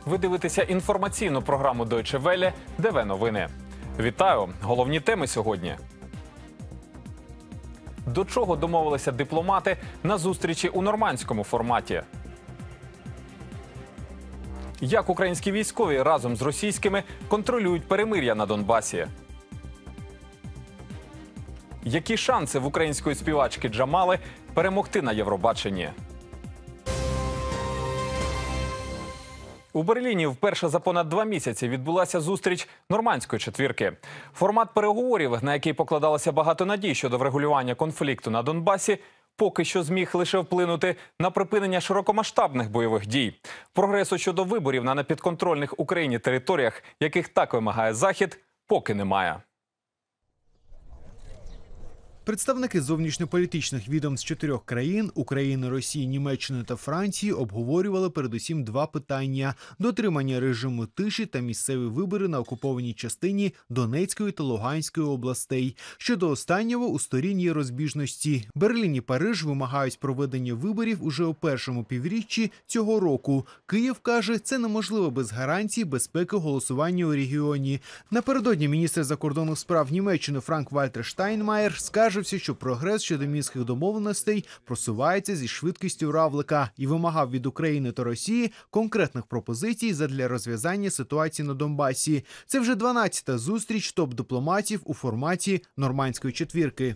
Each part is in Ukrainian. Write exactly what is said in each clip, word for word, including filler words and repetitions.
Ви дивитеся інформаційну програму Deutsche Welle ДВ Новини. Вітаю! Головні теми сьогодні. До чого домовилися дипломати на зустрічі у нормандському форматі? Як українські військові разом з російськими контролюють перемир'я на Донбасі? Які шанси в української співачки Джамали перемогти на Євробаченні? У Берліні вперше за понад два місяці відбулася зустріч нормандської четвірки. Формат переговорів, на який покладалося багато надій щодо врегулювання конфлікту на Донбасі, поки що зміг лише вплинути на припинення широкомасштабних бойових дій. Прогресу щодо виборів на непідконтрольних Україні територіях, яких так вимагає Захід, поки немає. Представники зовнішньополітичних відомств чотирьох країн – України, Росії, Німеччини та Франції – обговорювали передусім два питання – дотримання режиму тиші та місцеві вибори на окупованій частині Донецької та Луганської областей. Щодо останнього у сторін є розбіжності. Берлін і Париж вимагають проведення виборів уже у першому півріччі цього року. Київ каже, це неможливо без гарантій безпеки голосування у регіоні. Напередодні міністр закордонних справ Німеччини Франк-Вальтер Штайнмаєр скаже, що прогрес щодо мінських домовленостей просувається зі швидкістю равлика і вимагав від України та Росії конкретних пропозицій задля розв'язання ситуації на Донбасі. Це вже дванадцята зустріч топ-дипломатів у форматі нормандської четвірки.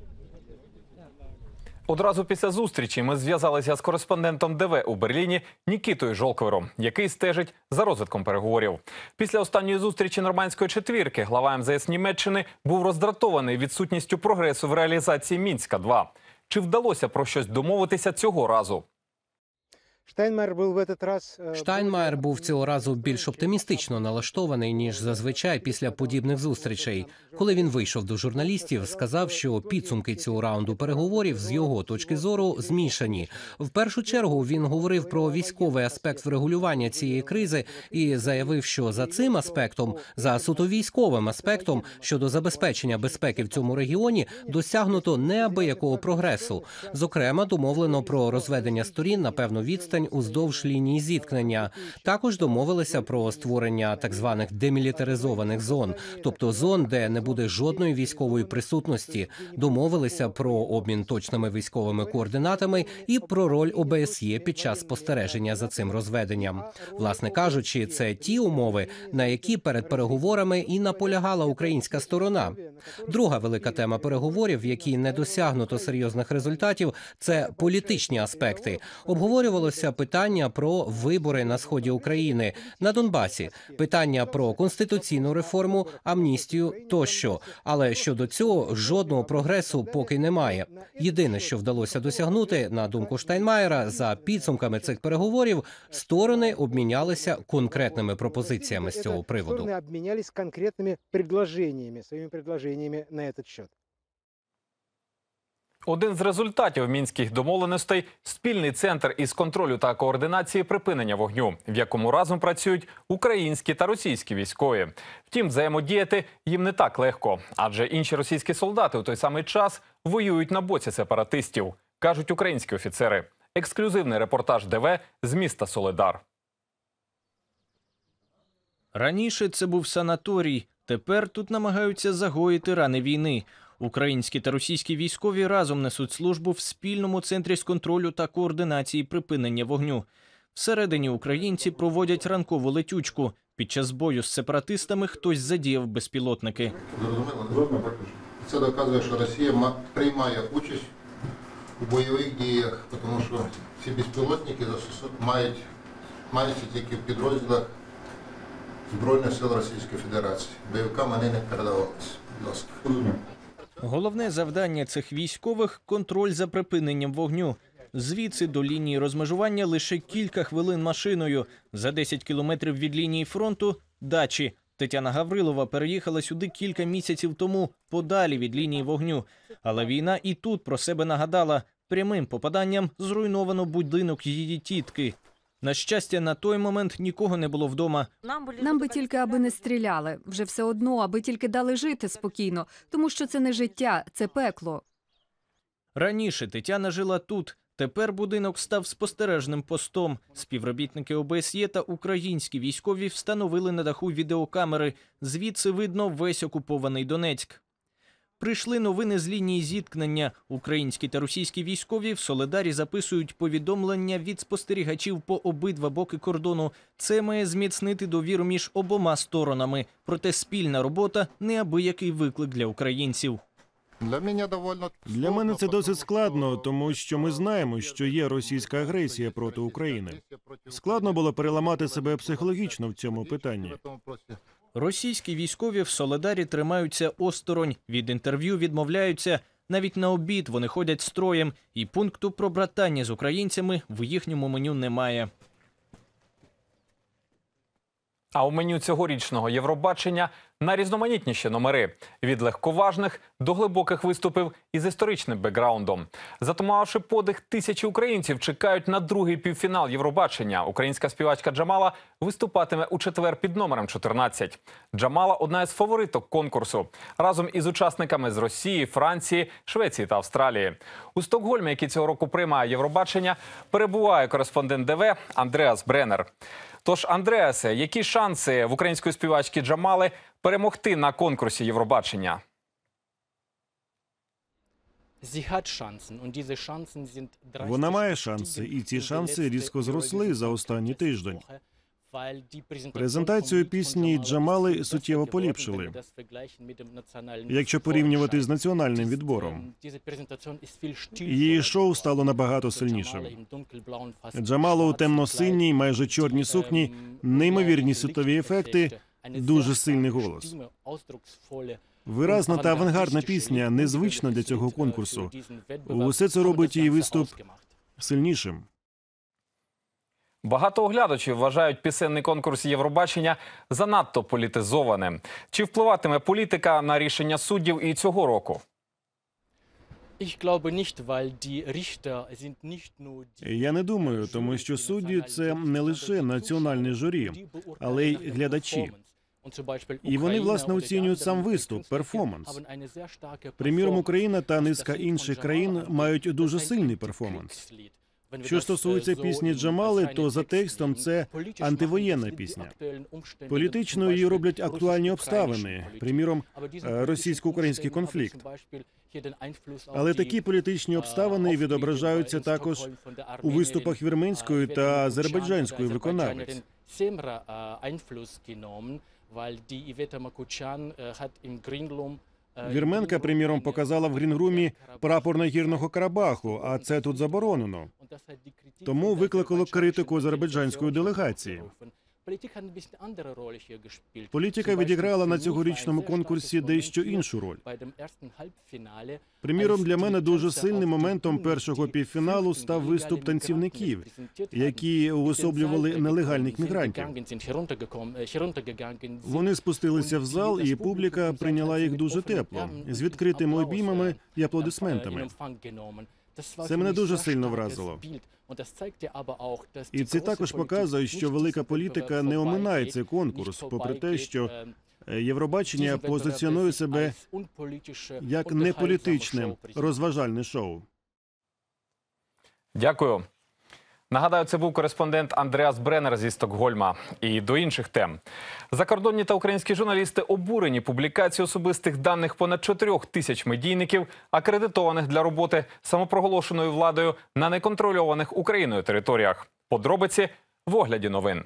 Одразу після зустрічі ми зв'язалися з кореспондентом ДВ у Берліні Нікітою Жолквером, який стежить за розвитком переговорів. Після останньої зустрічі нормандської четвірки глава ем зе ес Німеччини був роздратований відсутністю прогресу в реалізації Мінська два. Чи вдалося про щось домовитися цього разу? Штайнмаєр був цього разу більш оптимістично налаштований, ніж зазвичай після подібних зустрічей. Коли він вийшов до журналістів, сказав, що підсумки цього раунду переговорів з його точки зору змішані. В першу чергу він говорив про військовий аспект врегулювання цієї кризи і заявив, що за цим аспектом, за суто військовим аспектом щодо забезпечення безпеки в цьому регіоні досягнуто неабиякого прогресу. Зокрема, домовлено про розведення сторін на певну відстань уздовж лінії зіткнення. Також домовилися про створення так званих демілітаризованих зон, тобто зон, де не буде жодної військової присутності. Домовилися про обмін точними військовими координатами і про роль о бе ес є під час спостереження за цим розведенням. Власне кажучи, це ті умови, на які перед переговорами і наполягала українська сторона. Друга велика тема переговорів, в якій не досягнуто серйозних результатів, це політичні аспекти. Обговорювалося питання про вибори на сході України, на Донбасі, питання про конституційну реформу, амністію тощо. Але щодо цього жодного прогресу поки немає. Єдине, що вдалося досягнути, на думку Штайнмаєра, за підсумками цих переговорів, сторони обмінялися конкретними пропозиціями з цього приводу. Сторони обмінялися конкретними предложеннями, своїми предложеннями на цей счет. Один з результатів мінських домовленостей – спільний центр із контролю та координації припинення вогню, в якому разом працюють українські та російські військові. Втім, взаємодіяти їм не так легко, адже інші російські солдати у той самий час воюють на боці сепаратистів, кажуть українські офіцери. Ексклюзивний репортаж ДВ з міста Солидар. Раніше це був санаторій, тепер тут намагаються загоїти рани війни. Українські та російські військові разом несуть службу в спільному центрі з контролю та координації припинення вогню. Всередині українці проводять ранкову летючку. Під час бою з сепаратистами хтось задіяв безпілотники. Зрозуміло. Це доказує, що Росія приймає участь у бойових діях, тому що ці безпілотники мають, маються тільки в підрозділах Збройних сил Російської Федерації. Бойовикам вони не передавалися. Будь ласка. Головне завдання цих військових – контроль за припиненням вогню. Звідси до лінії розмежування лише кілька хвилин машиною. За десять кілометрів від лінії фронту – дачі. Тетяна Гаврилова переїхала сюди кілька місяців тому, подалі від лінії вогню. Але війна і тут про себе нагадала. Прямим попаданням зруйновано будинок її тітки. На щастя, на той момент нікого не було вдома. Нам би тільки, аби не стріляли. Вже все одно, аби тільки дали жити спокійно. Тому що це не життя, це пекло. Раніше Тетяна жила тут. Тепер будинок став спостережним постом. Співробітники О Б С Є та українські військові встановили на даху відеокамери. Звідси видно весь окупований Донецьк. Прийшли новини з лінії зіткнення. Українські та російські військові в Соледарі записують повідомлення від спостерігачів по обидва боки кордону. Це має зміцнити довіру між обома сторонами. Проте спільна робота – неабиякий виклик для українців. Для мене довольно Для мене це досить складно, тому що ми знаємо, що є російська агресія проти України. Складно було переламати себе психологічно в цьому питанні. Російські військові в Соледарі тримаються осторонь, від інтерв'ю відмовляються. Навіть на обід вони ходять строєм, і пункту про братання з українцями в їхньому меню немає. А у меню цьогорічного Євробачення найрізноманітніші номери – від легковажних до глибоких виступів із історичним бекграундом. Затумавши подих, тисячі українців чекають на другий півфінал Євробачення. Українська співачка Джамала виступатиме у четвер під номером чотирнадцять. Джамала – одна із фавориток конкурсу. Разом із учасниками з Росії, Франції, Швеції та Австралії. У Стокгольмі, який цього року приймає Євробачення, перебуває кореспондент Д В Андреас Бреннер. Тож, Андреасе, які шанси в української співачки Джамали перемогти на конкурсі Євробачення? Вона має шанси, і ці шанси різко зросли за останній тиждень. Презентацію пісні Джамали суттєво поліпшили, якщо порівнювати з національним відбором. Її шоу стало набагато сильнішим. Джамала у темно-синій, майже чорній сукні, неймовірні світові ефекти, дуже сильний голос. Виразна та авангардна пісня, незвична для цього конкурсу. Усе це робить її виступ сильнішим. Багато оглядачів вважають пісенний конкурс Євробачення занадто політизованим. Чи впливатиме політика на рішення суддів і цього року? Я не думаю, тому що судді – це не лише національне журі, але й глядачі. І вони, власне, оцінюють сам виступ, перформанс. Приміром, Україна та низка інших країн мають дуже сильний перформанс. Що стосується пісні Джамали, то за текстом це антивоєнна пісня. Політичною її роблять актуальні обставини, приміром, російсько-український конфлікт. Але такі політичні обставини відображаються також у виступах вірменської та азербайджанської виконавець. Вірменка, приміром, показала в Грінрумі прапор Нагірного Карабаху, а це тут заборонено. Тому викликало критику азербайджанської делегації. Політика відіграла на цьогорічному конкурсі дещо іншу роль. Приміром, для мене дуже сильним моментом першого півфіналу став виступ танцівників, які уособлювали нелегальних мігрантів. Вони спустилися в зал, і публіка прийняла їх дуже тепло, з відкритими обіймами і аплодисментами. Це мене дуже сильно вразило. І це також показує, що велика політика не оминає цей конкурс, попри те, що Євробачення позиціонує себе як неполітичне розважальне шоу. Дякую. Нагадаю, це був кореспондент Андреас Бреннер зі Стокгольма. І до інших тем. Закордонні та українські журналісти обурені публікацією особистих даних понад чотирьох тисяч медійників, акредитованих для роботи самопроголошеною владою на неконтрольованих Україною територіях. Подробиці в огляді новин.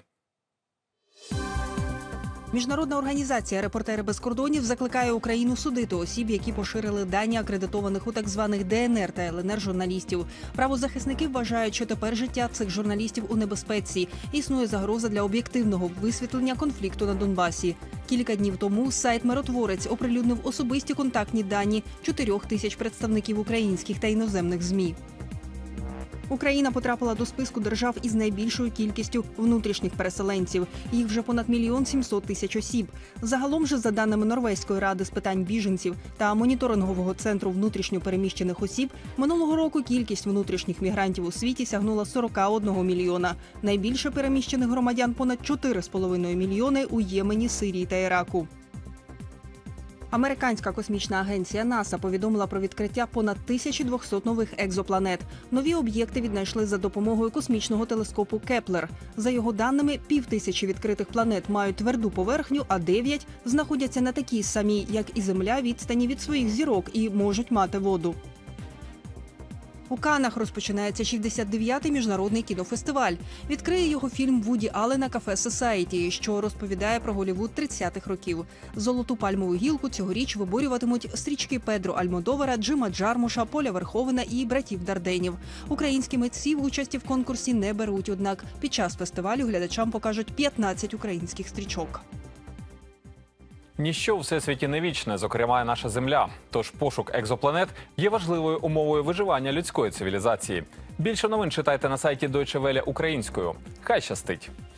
Міжнародна організація «Репортери без кордонів» закликає Україну судити осіб, які поширили дані акредитованих у так званих Де Ен Ер та Ел Ен Ер журналістів. Правозахисники вважають, що тепер життя цих журналістів у небезпеці. Існує загроза для об'єктивного висвітлення конфлікту на Донбасі. Кілька днів тому сайт «Миротворець» оприлюднив особисті контактні дані чотирьох тисяч представників українських та іноземних ЗМІ. Україна потрапила до списку держав із найбільшою кількістю внутрішніх переселенців. Їх вже понад мільйон сімсот тисяч осіб. Загалом же, за даними Норвезької ради з питань біженців та моніторингового центру внутрішньо переміщених осіб, минулого року кількість внутрішніх мігрантів у світі сягнула сорок один мільйона. Найбільше переміщених громадян – понад чотири з половиною мільйони у Ємені, Сирії та Іраку. Американська космічна агенція НАСА повідомила про відкриття понад тисячі двохсот нових екзопланет. Нові об'єкти віднайшли за допомогою космічного телескопу Кеплер. За його даними, півтисячі відкритих планет мають тверду поверхню, а дев'ять знаходяться на такій самій, як і Земля, відстані від своїх зірок і можуть мати воду. У Каннах розпочинається шістдесят дев'ятий міжнародний кінофестиваль. Відкриє його фільм Вуді Аллена «Кафе Сосаєті», що розповідає про Голлівуд тридцятих років. Золоту пальмову гілку цьогоріч виборюватимуть стрічки Педро Альмодовара, Джима Джармуша, Поля Верховена і братів Дарденів. Українські митці в участі в конкурсі не беруть, однак під час фестивалю глядачам покажуть п'ятнадцять українських стрічок. Ніщо у всесвіті не вічне, зокрема і наша Земля. Тож пошук екзопланет є важливою умовою виживання людської цивілізації. Більше новин читайте на сайті Deutsche Welle українською. Хай щастить!